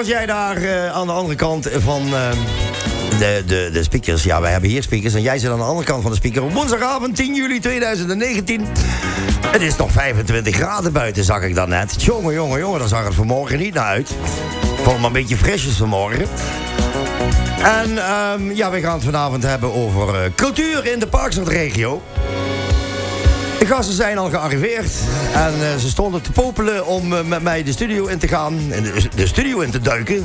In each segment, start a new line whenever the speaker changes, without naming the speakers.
Goedenavond, jij daar aan de andere kant van de speakers. Ja, wij hebben hier speakers en jij zit aan de andere kant van de speaker. Woensdagavond 10 juli 2019. Het is nog 25 graden buiten, zag ik dan net. Jongen, daar zag het vanmorgen niet naar uit. Vond me een beetje frisjes vanmorgen. En ja, we gaan het vanavond hebben over cultuur in de Parkstadregio. De gasten zijn al gearriveerd en ze stonden te popelen om met mij de studio in te gaan. En de studio in te duiken.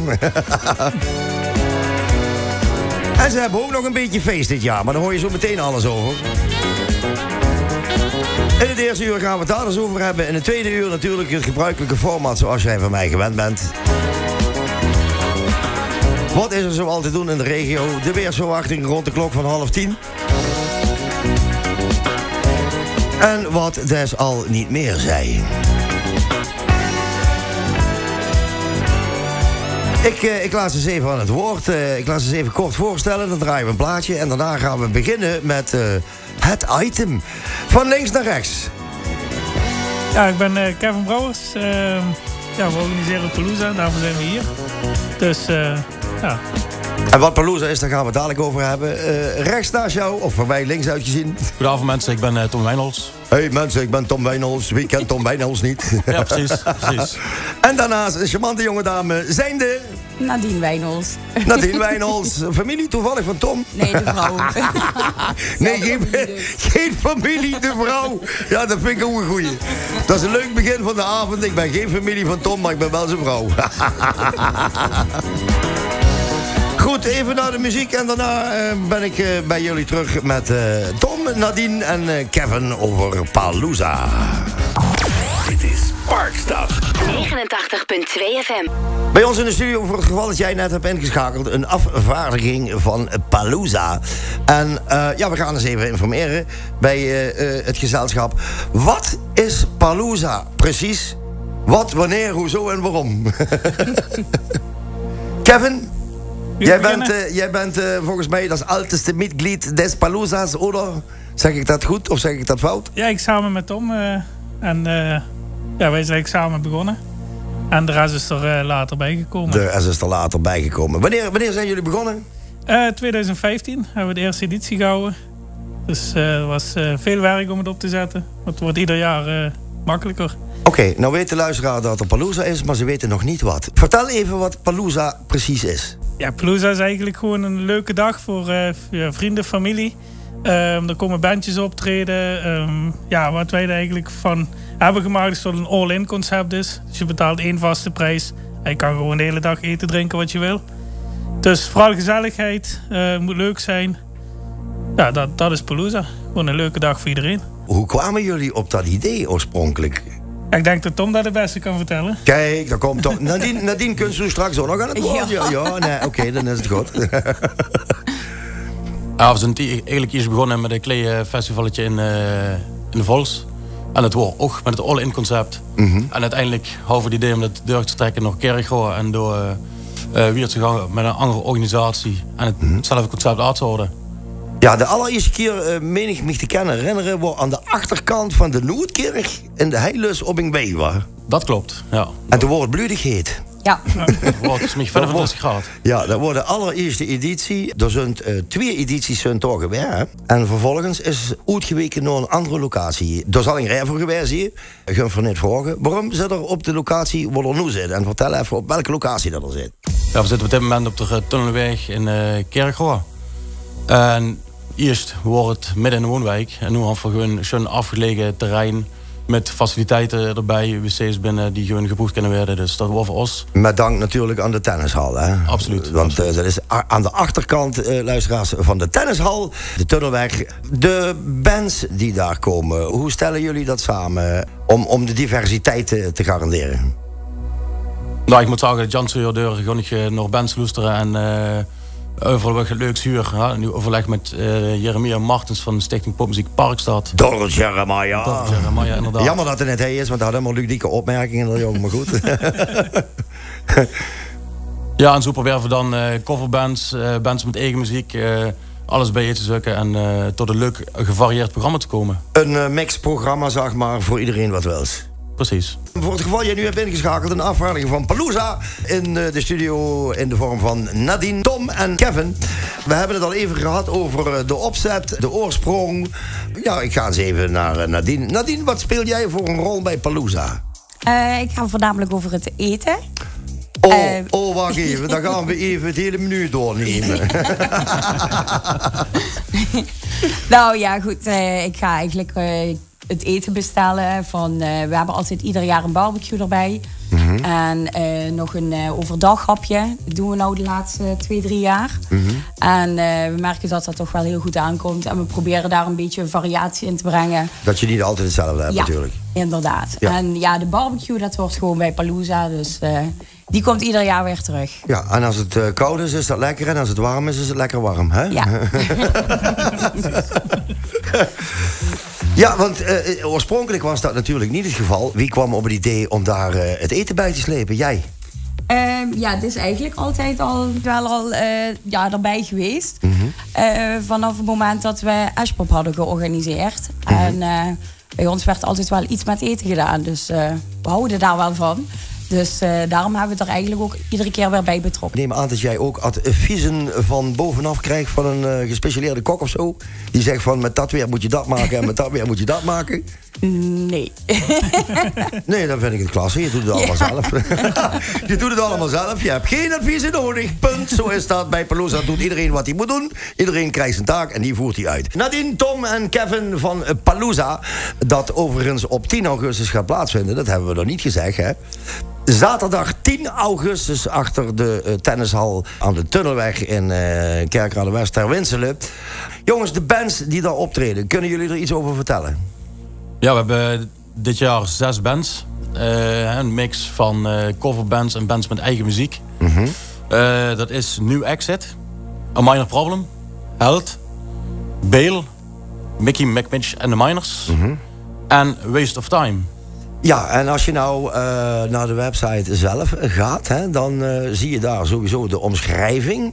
En ze hebben ook nog een beetje feest dit jaar, maar daar hoor je zo meteen alles over. In het eerste uur gaan we het daar eens over hebben. In het tweede uur natuurlijk het gebruikelijke format zoals jij van mij gewend bent. Wat is er zoal te doen in de regio? De weersverwachting rond de klok van 9:30. En wat des al niet meer zei. Ik laat ze eens even aan het woord. Ik laat ze eens even kort voorstellen. Dan draaien we een plaatje. En daarna gaan we beginnen met het item. Van links naar rechts.
Ja, ik ben Kevin Brouwers. Ja, we organiseren Palooza. Daarvoor zijn we hier. Dus ja.
En wat Palooza is, daar gaan we het dadelijk over hebben. Rechts naast jou, of voor mij links uitgezien.
Goedenavond mensen, ik ben Tom Wijnholz.
Hey mensen, ik ben Tom Wijnholz. Wie kent Tom Wijnholz niet?
Ja, precies.
En daarnaast een charmante jonge dame, zijnde...
Nadine Wijnholz.
Nadine Wijnholz. Familie toevallig van Tom?
Nee, de vrouw.
Nee, geen familie, de vrouw. Ja, dat vind ik ook een goeie. Dat is een leuk begin van de avond. Ik ben geen familie van Tom, maar ik ben wel zijn vrouw. Goed, even naar de muziek en daarna ben ik bij jullie terug met Tom, Nadine en Kevin over Palooza.
Dit is Parkstad
89.2 FM.
Bij ons in de studio, voor het geval dat jij net hebt ingeschakeld, een afvaardiging van Palooza. En ja, we gaan eens even informeren bij het gezelschap. Wat is Palooza precies? Wat, wanneer, hoezo en waarom? Kevin? Jij bent volgens mij dat oudste mitglied des Palooza's, oder? Zeg ik dat goed of zeg ik dat fout?
Ja, ik samen met Tom. En ja, wij zijn samen begonnen. En de rest is er later bijgekomen.
De rest is er later bijgekomen. Wanneer zijn jullie begonnen?
2015 hebben we de eerste editie gehouden. Dus er was veel werk om het op te zetten. Het wordt ieder jaar makkelijker.
Oké, nou weet de luisteraar dat er Palooza is, maar ze weten nog niet wat. Vertel even wat Palooza precies is.
Ja, Palooza is eigenlijk gewoon een leuke dag voor vrienden, familie. Er komen bandjes optreden. Ja, wat wij er eigenlijk van hebben gemaakt is dat het een all-in concept is. Dus je betaalt 1 vaste prijs. En je kan gewoon de hele dag eten, drinken wat je wil. Dus vooral gezelligheid. Moet leuk zijn. Ja, dat is Palooza. Gewoon een leuke dag voor iedereen.
Hoe kwamen jullie op dat idee oorspronkelijk?
Ik denk dat Tom dat het beste kan vertellen.
Kijk, daar komt Tom. Nadine kunt ze straks ook nog aan het woord. Ja, nee, oké, dan is het goed.
Ja, we zijn eigenlijk eerst begonnen met een klein festivalletje in de Vols. En het wordt ook met het all-in concept. En uiteindelijk houden we het idee om dat deur te trekken naar Kerkrade. En door weer te gaan met een andere organisatie. En hetzelfde concept uit te houden.
Ja, de allereerste keer, meen ik me te kennen herinneren, was aan de achterkant van de Noordkerk in de Heilus op Ingwee was.
Dat klopt, ja.
En toen wordt het bloedig heet.
Ja.
Het is niet 35 graden.
Ja, dat wordt de allereerste editie. Er zijn 2 edities zijn toch geweest. En vervolgens is het uitgeweken naar een andere locatie. Er zal een rij voor geweest hier. Ik ga van niet vragen. Waarom zit er op de locatie waar er nu zit? En vertel even op welke locatie dat er zit.
Ja, we zitten op dit moment op de Tunnelweg in Kerkrade. En eerst wordt het midden in de woonwijk. En nu hebben we gewoon een afgelegen terrein met faciliteiten erbij, wc's binnen die gewoon gebruikt kunnen worden. Dus dat wordt voor ons. Met
dank natuurlijk aan de tennishal, hè?
Absoluut.
Want dat is aan de achterkant, luisteraars, van de tennishal, de Tunnelweg. De bands die daar komen, hoe stellen jullie dat samen om de diversiteit te garanderen?
Nou, ik moet zeggen dat Jan Deur gewoon naar bands luisteren en overal wat leuk zuur. Ja, nu overleg met Jeremia Martens van Stichting Popmuziek Parkstad.
Door Jeremia.
Inderdaad.
Jammer dat het net hij is, want hij had helemaal ludieke opmerkingen. Jongen, maar goed.
Ja, en zo proberen we dan coverbands, bands met eigen muziek, alles bij je te zoeken en tot een leuk gevarieerd programma te komen.
Een mixprogramma, zeg maar, voor iedereen wat wils.
precies.
Voor het geval jij nu hebt ingeschakeld, een afvaardiging van Palooza in de studio in de vorm van Nadine, Tom en Kevin. We hebben het al even gehad over de opzet, de oorsprong. Ja, ik ga eens even naar Nadine. Nadine, wat speel jij voor een rol bij Palooza?
Ik ga voornamelijk over het eten.
Wacht even. Dan gaan we even het hele menu doornemen.
Nou ja, goed. Ik ga eigenlijk het eten bestellen. We hebben altijd ieder jaar een barbecue erbij. Mm-hmm. En nog een overdaghapje. Dat doen we nou de laatste 2-3 jaar. Mm-hmm. En we merken dat dat toch wel heel goed aankomt. En we proberen daar een beetje variatie in te brengen.
Dat je niet altijd hetzelfde hebt, natuurlijk.
Inderdaad. Ja. En ja, de barbecue, dat wordt gewoon bij Palooza. Dus die komt ieder jaar weer terug.
Ja, en als het koud is dat lekker. En als het warm is het lekker warm, hè?
Ja.
Ja, want oorspronkelijk was dat natuurlijk niet het geval. Wie kwam op het idee om daar het eten bij te slepen? Jij?
Ja, het is eigenlijk altijd al erbij geweest. Mm-hmm. Vanaf het moment dat we Ashpop hadden georganiseerd. Mm-hmm. En bij ons werd altijd wel iets met eten gedaan. Dus we houden daar wel van. Dus daarom hebben we het er eigenlijk ook iedere keer weer bij betrokken.
Ik neem aan dat jij ook adviezen van bovenaf krijgt van een gespecialiseerde kok of zo. Die zegt van met dat weer moet je dat maken en met dat weer moet je dat maken.
Nee.
Nee, dan vind ik het klasse. Je doet het allemaal zelf. Je doet het allemaal zelf. Je hebt geen adviezen nodig. Punt. Zo is dat. Bij Palooza doet iedereen wat hij moet doen. Iedereen krijgt zijn taak en die voert hij uit. Nadine, Tom en Kevin van Palooza. Dat overigens op 10 augustus gaat plaatsvinden. Dat hebben we nog niet gezegd, hè. Zaterdag 10 augustus achter de tennishal aan de Tunnelweg in Kerkrade-West ter Winselen. Jongens, de bands die daar optreden, kunnen jullie er iets over vertellen?
Ja, we hebben dit jaar 6 bands. Een mix van coverbands en bands met eigen muziek. Mm-hmm. Dat is New Exit, A Minor Problem, Held, Bale, Mickey McMitch and the Miners, mm-hmm. en Waste of Time.
Ja, en als je nou naar de website zelf gaat, hè, dan zie je daar sowieso de omschrijving.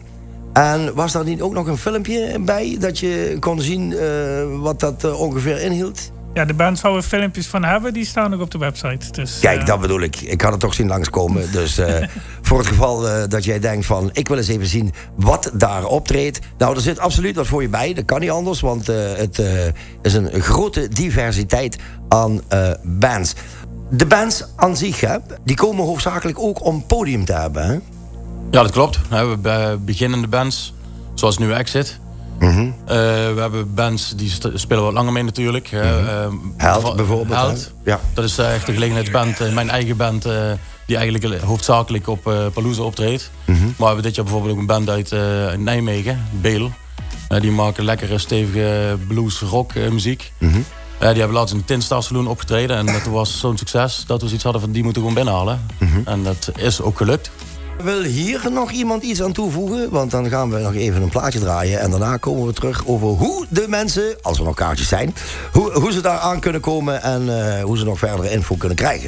En was daar niet ook nog een filmpje bij dat je kon zien wat dat ongeveer inhield?
Ja, de band zou er filmpjes van hebben, die staan ook op de website. Dus,
kijk, dat bedoel ik. Ik had het toch zien langskomen. Dus voor het geval dat jij denkt van, ik wil eens even zien wat daar optreedt. Nou, er zit absoluut wat voor je bij. Dat kan niet anders, want het is een grote diversiteit aan bands. De bands aan zich, hè, die komen hoofdzakelijk ook om podium te hebben, hè?
Ja, dat klopt. We hebben beginnende bands, zoals New Exit. Mm-hmm. We hebben bands die spelen wat langer mee natuurlijk.
Mm-hmm. Held bijvoorbeeld.
Held.
Ja.
Dat is echt de gelegenheidsband, mijn eigen band, die eigenlijk hoofdzakelijk op Palooza optreedt. Mm-hmm. Maar we hebben dit jaar bijvoorbeeld ook een band uit Nijmegen, Bale. Die maken lekkere, stevige blues-rock muziek. Mm-hmm. Die hebben laatst in de Tinstar Saloon opgetreden. En dat was zo'n succes dat we zoiets hadden van die moeten we gewoon binnenhalen. Mm-hmm. En dat is ook gelukt.
Wil hier nog iemand iets aan toevoegen? Want dan gaan we nog even een plaatje draaien. En daarna komen we terug over hoe de mensen, als er nog kaartjes zijn, hoe ze daar aan kunnen komen en hoe ze nog verdere info kunnen krijgen.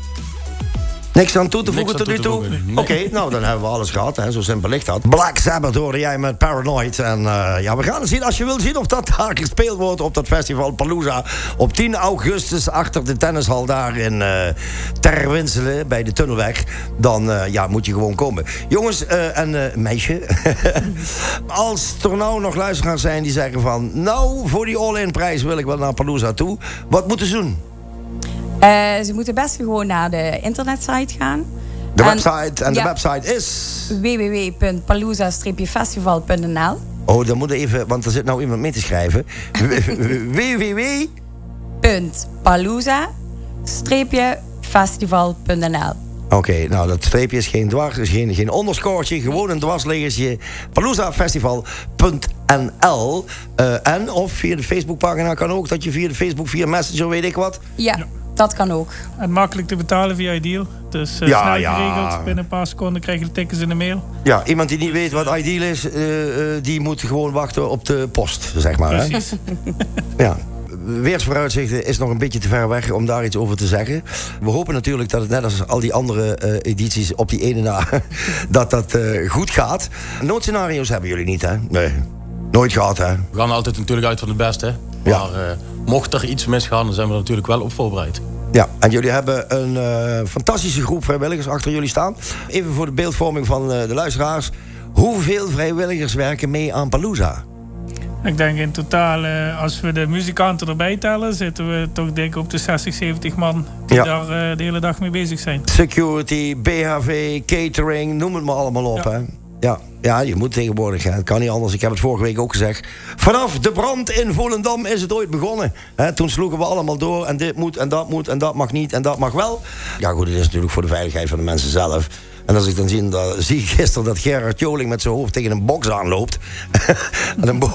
Niks aan toe te voegen tot nu toe? Nee. Oké, nou dan hebben we alles gehad, hè. Zo simpel ligt dat. Black Sabbath hoorde jij met Paranoid. En ja, we gaan het zien. Als je wilt zien of dat daar gespeeld wordt op dat festival Palooza op 10 augustus achter de tennishal daar in Ter Winselen bij de Tunnelweg, dan ja, moet je gewoon komen. Jongens en meisje, als er nou nog luisteraars zijn die zeggen van, nou, voor die all-in prijs wil ik wel naar Palooza toe. Wat moeten ze doen?
Ze moeten best gewoon naar de internetsite gaan.
De website is
www.palooza-festival.nl.
Oh, dan moet je even, want er zit nou iemand mee te schrijven.
www.palooza-festival.nl.
Oké, nou dat streepje is geen dwars, is geen onderscoortje, gewoon een dwarsliggertje. Paloozafestival.nl. En of via de Facebookpagina kan ook, dat je via de Facebook, via Messenger, weet ik wat.
Ja. Dat kan ook.
En makkelijk te betalen via Ideal. Dus snel geregeld. Binnen een paar seconden krijg je de tickets in de mail.
Ja, iemand die niet weet wat Ideal is, die moet gewoon wachten op de post, zeg maar.
Precies.
Hè? Ja. Weersvooruitzichten is nog een beetje te ver weg om daar iets over te zeggen. We hopen natuurlijk dat het net als al die andere edities op die ene na, dat goed gaat. Noodscenario's hebben jullie niet, hè? Nee, nooit gehad, hè?
We gaan altijd natuurlijk uit van het beste. Maar mocht er iets misgaan, dan zijn we er natuurlijk wel op voorbereid.
Ja, en jullie hebben een fantastische groep vrijwilligers achter jullie staan. Even voor de beeldvorming van de luisteraars. Hoeveel vrijwilligers werken mee aan Palooza?
Ik denk in totaal, als we de muzikanten erbij tellen, zitten we toch denk ik op de 60, 70 man die daar de hele dag mee bezig zijn.
Security, BHV, catering, noem het maar allemaal op.
Ja.
Hè? Ja, je moet tegenwoordig. Hè. Het kan niet anders. Ik heb het vorige week ook gezegd. Vanaf de brand in Volendam is het ooit begonnen. Hè, toen sloegen we allemaal door. En dit moet, en dat moet, en dat mag niet, en dat mag wel. Ja goed, het is natuurlijk voor de veiligheid van de mensen zelf. En als ik dan zie gisteren dat Gerard Joling met zijn hoofd tegen een box aanloopt. En een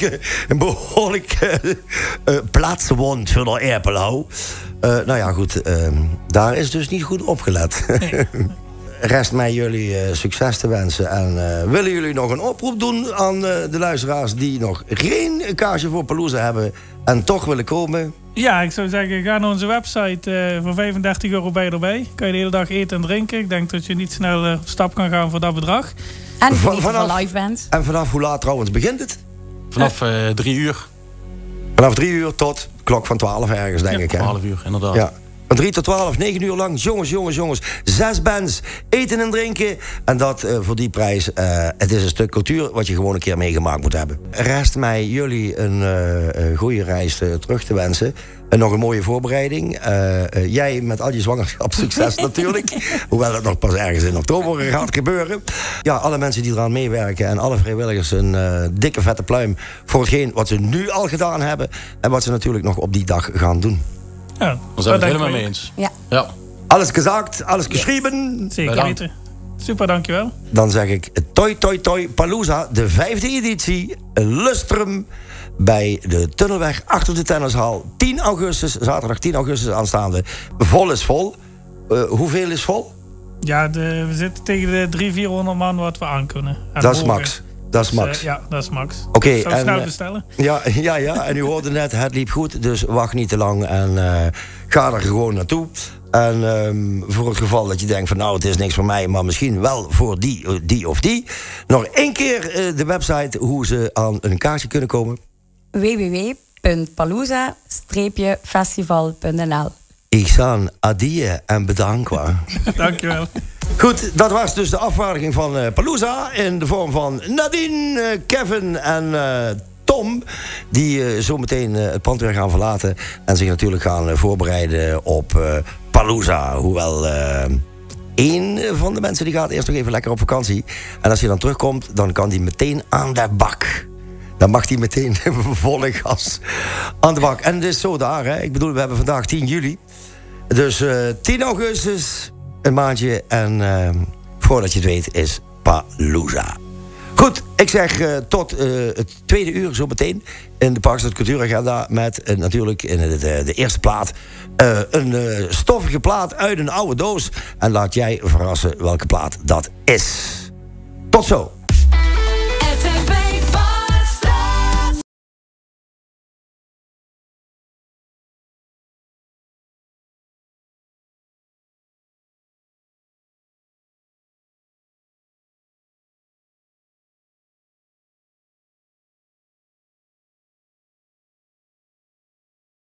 behoorlijke plaatswond voor de Erpelau. Nou ja, goed. Daar is dus niet goed opgelet.
Nee.
Rest mij jullie succes te wensen. En willen jullie nog een oproep doen aan de luisteraars die nog geen kaartje voor Palooza hebben en toch willen komen?
Ja, ik zou zeggen, ga naar onze website. Voor €35 ben je erbij. Kan je de hele dag eten en drinken. Ik denk dat je niet snel op stap kan gaan voor dat bedrag.
En genieten van live band.
En vanaf hoe laat trouwens begint het?
Vanaf 3 uur.
Vanaf 3 uur tot klok van 12 ergens, denk ik. Hè?
12 uur, inderdaad.
Ja. Van 3 tot 12, 9 uur lang. Jongens. 6 bands. Eten en drinken. En dat voor die prijs. Het is een stuk cultuur wat je gewoon een keer meegemaakt moet hebben. Rest mij jullie een goede reis terug te wensen. En nog een mooie voorbereiding. Jij met al je zwangerschap succes natuurlijk. Hoewel het nog pas ergens in oktober gaat gebeuren. Ja, alle mensen die eraan meewerken. En alle vrijwilligers een dikke vette pluim. Voor hetgeen wat ze nu al gedaan hebben. En wat ze natuurlijk nog op die dag gaan doen.
Ja,
Daar zijn we het helemaal mee eens.
Ja.
Alles gezegd, alles geschreven.
Zeker
Bedankt.
weten. Super, dankjewel.
Dan zeg ik Toi Palooza, de 5e editie. Lustrum bij de Tunnelweg achter de tennishal. 10 augustus, zaterdag 10 augustus aanstaande. Vol is vol. Hoeveel is vol?
Ja, we zitten tegen de 300-400 man wat we aan kunnen. En
Dat is
mogen.
max. Dat is max.
Ja, dat is max.
Oké,
Ik zou
en,
snel bestellen.
Ja, en u hoorde net, het liep goed, dus wacht niet te lang en ga er gewoon naartoe. En voor het geval dat je denkt van nou, het is niks voor mij, maar misschien wel voor die of die. Nog 1 keer de website hoe ze aan een kaartje kunnen komen.
www.palooza-festival.nl.
Ik zou adie en bedankt.
Dankjewel.
Goed, dat was dus de afvaardiging van Palooza in de vorm van Nadine, Kevin en Tom. Die zo meteen het pand weer gaan verlaten en zich natuurlijk gaan voorbereiden op Palooza. Hoewel één van de mensen die gaat eerst nog even lekker op vakantie. En als hij dan terugkomt, dan kan hij meteen aan de bak. Dan mag hij meteen volle gas aan de bak. En het is zo daar, hè. Ik bedoel, we hebben vandaag 10 juli. Dus 10 augustus, een maandje. En voordat je het weet, is Palooza. Goed, ik zeg tot het 2e uur zo meteen in de Parkstad Cultuuragenda. Met natuurlijk in de eerste plaat een stoffige plaat uit een oude doos. En laat jij verrassen welke plaat dat is. Tot zo.